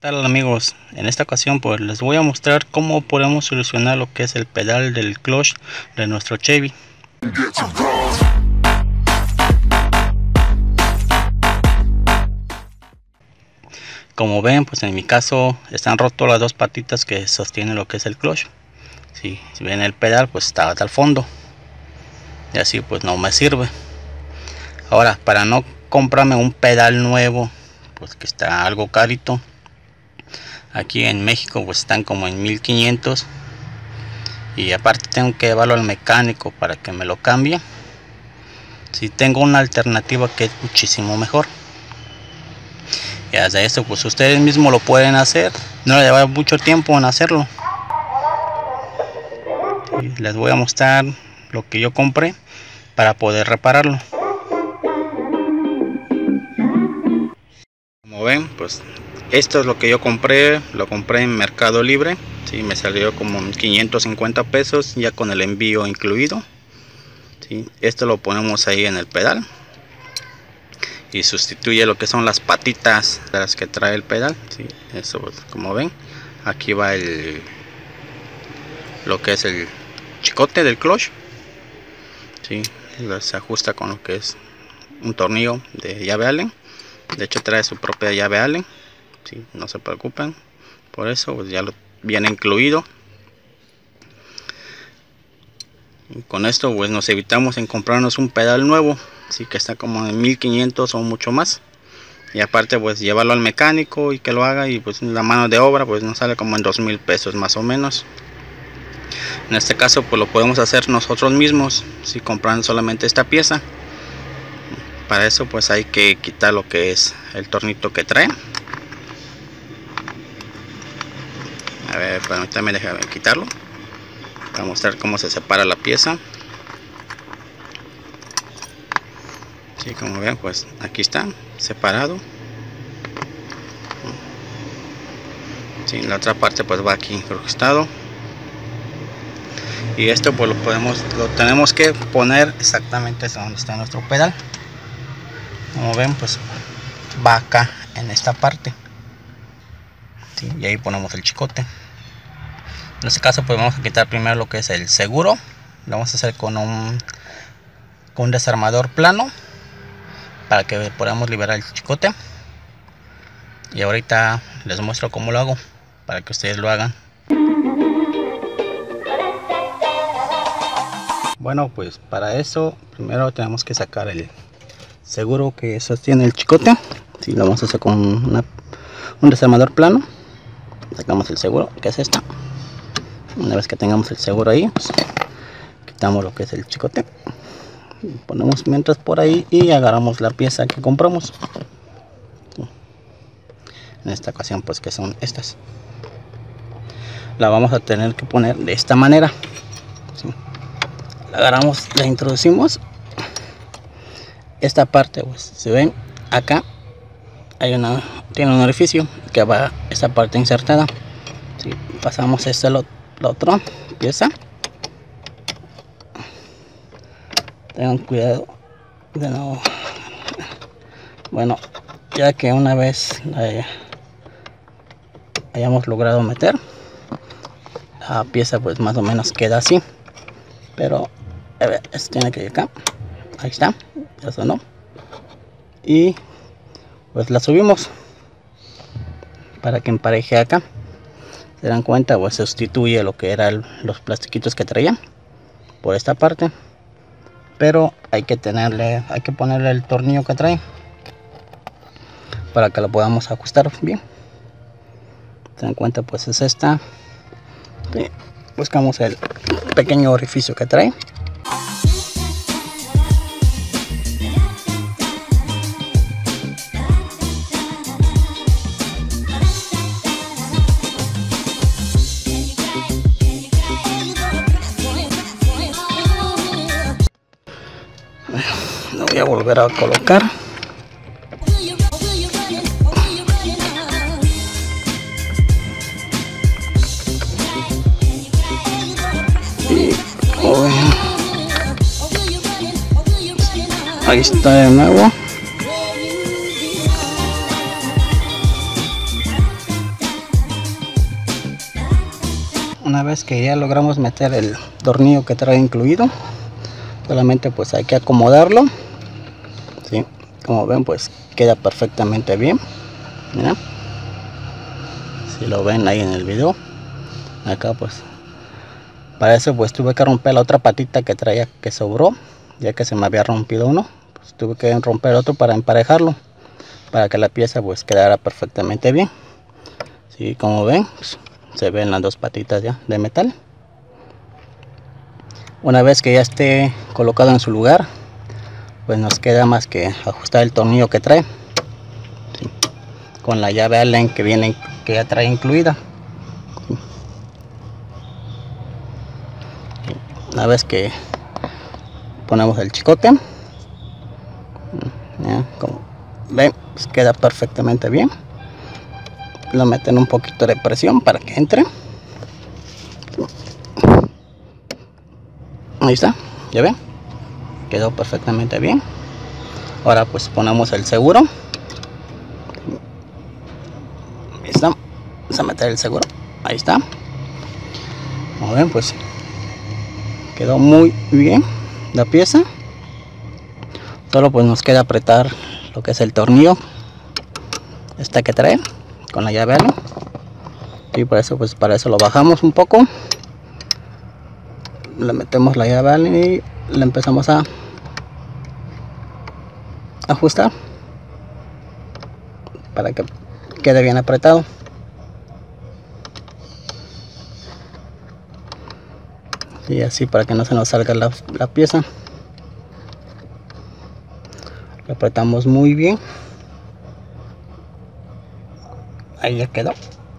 Tal amigos, en esta ocasión pues les voy a mostrar cómo podemos solucionar lo que es el pedal del clutch de nuestro Chevy. Como ven, pues en mi caso están rotos las dos patitas que sostienen lo que es el clutch. Si ven el pedal, pues está hasta el fondo y así pues no me sirve. Ahora, para no comprarme un pedal nuevo, pues que está algo carito, aquí en México pues están como en 1500 y aparte tengo que llevarlo al mecánico para que me lo cambie. Si tengo una alternativa que es muchísimo mejor, y de esto pues ustedes mismos lo pueden hacer, no le lleva mucho tiempo en hacerlo. Y les voy a mostrar lo que yo compré para poder repararlo. Como ven, pues esto es lo que yo compré, lo compré en Mercado Libre. Sí, me salió como 550 pesos ya con el envío incluido. Sí, esto lo ponemos ahí en el pedal y sustituye lo que son las patitas de las que trae el pedal. Sí, eso pues, como ven, aquí va lo que es el chicote del clutch. Sí, se ajusta con lo que es un tornillo de llave Allen. De hecho trae su propia llave Allen. Sí, no se preocupen por eso, pues ya lo viene incluido. Y con esto pues nos evitamos en comprarnos un pedal nuevo, sí, que está como en 1500 o mucho más, y aparte pues llevarlo al mecánico y que lo haga, y pues la mano de obra pues nos sale como en 2000 pesos más o menos. En este caso pues lo podemos hacer nosotros mismos, si compran solamente esta pieza. Para eso pues hay que quitar lo que es el tornito que trae. A ver, permítanme, déjame quitarlo para mostrar cómo se separa la pieza. Sí, como ven, pues aquí está separado. Sí, la otra parte pues va aquí incrustado. Y esto pues lo tenemos que poner exactamente donde está nuestro pedal. Como ven, pues va acá en esta parte. Sí, y ahí ponemos el chicote. En este caso pues vamos a quitar primero lo que es el seguro. Lo vamos a hacer con un desarmador plano para que podamos liberar el chicote. Y ahorita les muestro cómo lo hago para que ustedes lo hagan. Bueno, pues para eso primero tenemos que sacar el seguro que sostiene el chicote. Si lo vamos a hacer con un desarmador plano, sacamos el seguro, que es esta. Una vez que tengamos el seguro ahí, pues, quitamos lo que es el chicote, ponemos mientras por ahí y agarramos la pieza que compramos. En esta ocasión pues que son estas, la vamos a tener que poner de esta manera. ¿Sí? La agarramos, la introducimos. Esta parte pues se ven acá hay tiene un orificio que va esta parte insertada. ¿Sí? Pasamos la otra pieza. Tengan cuidado de no, bueno, ya que una vez hayamos logrado meter la pieza pues más o menos queda así, pero a ver, esto tiene que ir acá. Ahí está, ya sonó. Y pues la subimos para que empareje acá. Se dan cuenta, pues sustituye lo que eran los plastiquitos que traía por esta parte, pero hay que ponerle el tornillo que trae para que lo podamos ajustar bien. Se dan cuenta, pues es esta. Y buscamos el pequeño orificio que trae. Lo voy a volver a colocar. Y ahí está de nuevo. una vez que ya logramos meter el tornillo que trae incluido, solamente pues hay que acomodarlo, ¿sí? Como ven, pues queda perfectamente bien. Mira, si lo ven ahí en el video, acá pues para eso pues tuve que romper la otra patita que traía, que sobró, ya que se me había rompido uno, pues tuve que romper otro para emparejarlo, para que la pieza pues quedara perfectamente bien. Sí, como ven, pues, se ven las dos patitas ya de metal. Una vez que ya esté colocado en su lugar, pues nos queda más que ajustar el tornillo que trae, sí, con la llave Allen que ya trae incluida. Una vez que ponemos el chicote, ya, como ven, pues queda perfectamente bien. Lo meten un poquito de presión para que entre. Ahí está, ya ven, quedó perfectamente bien. Ahora pues ponemos el seguro. Ahí está, vamos a meter el seguro. Ahí está. Como ven, pues quedó muy bien la pieza. Solo pues nos queda apretar lo que es el tornillo que trae con la llave Allen, y por eso pues para eso lo bajamos un poco, le metemos la llave Allen y le empezamos a ajustar para que quede bien apretado. Y así, para que no se nos salga la pieza, lo apretamos muy bien. Ahí ya quedó.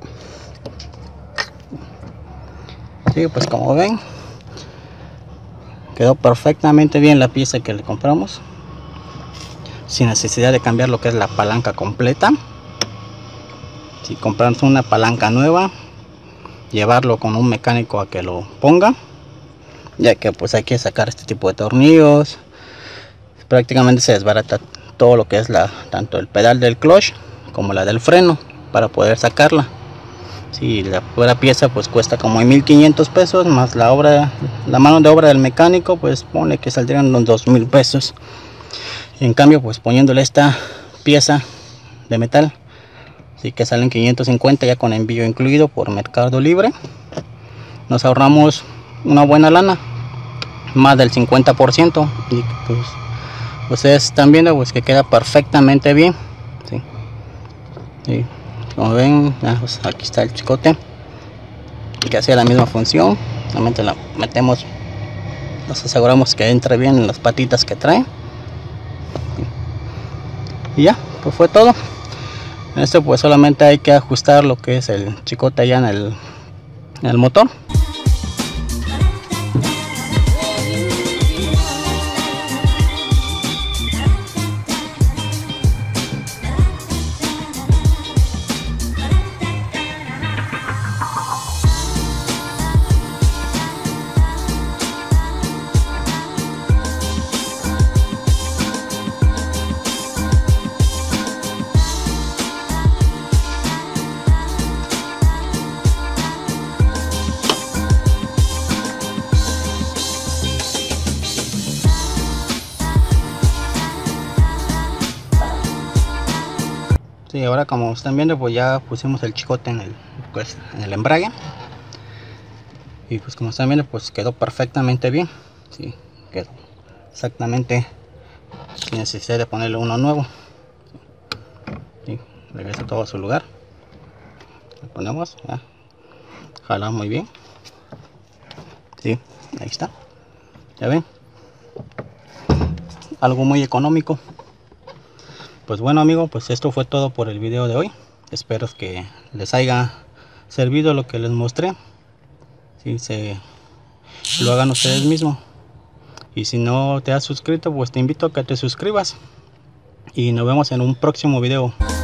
Sí, pues como ven, quedó perfectamente bien la pieza que le compramos, sin necesidad de cambiar lo que es la palanca completa. Si compramos una palanca nueva, llevarlo con un mecánico a que lo ponga, ya que pues hay que sacar este tipo de tornillos. Prácticamente se desbarata todo lo que es tanto el pedal del clutch como la del freno, para poder sacarla. Si la pura pieza pues cuesta como 1500 pesos, más la mano de obra del mecánico, pues pone que saldrían unos 2000 pesos. Y en cambio pues poniéndole esta pieza de metal, sí que salen 550 ya con envío incluido por Mercado Libre, nos ahorramos una buena lana, más del 50%. Y pues ustedes están viendo pues que queda perfectamente bien, ¿sí? Sí, como ven, pues aquí está el chicote que hacía la misma función. Solamente la metemos, nos aseguramos que entre bien en las patitas que trae, y ya, pues fue todo. En esto pues solamente hay que ajustar lo que es el chicote allá en el motor. Sí, ahora como están viendo pues ya pusimos el chicote en el embrague, y pues como están viendo pues quedó perfectamente bien. Sí, quedó exactamente sin necesidad de ponerle uno nuevo. Sí, regresa todo a su lugar, le ponemos, ya, jala muy bien. Sí, ahí está, ya ven, algo muy económico. Pues bueno amigos, pues esto fue todo por el video de hoy. Espero que les haya servido lo que les mostré. Si lo hagan ustedes mismos. Y si no te has suscrito, pues te invito a que te suscribas. Y nos vemos en un próximo video.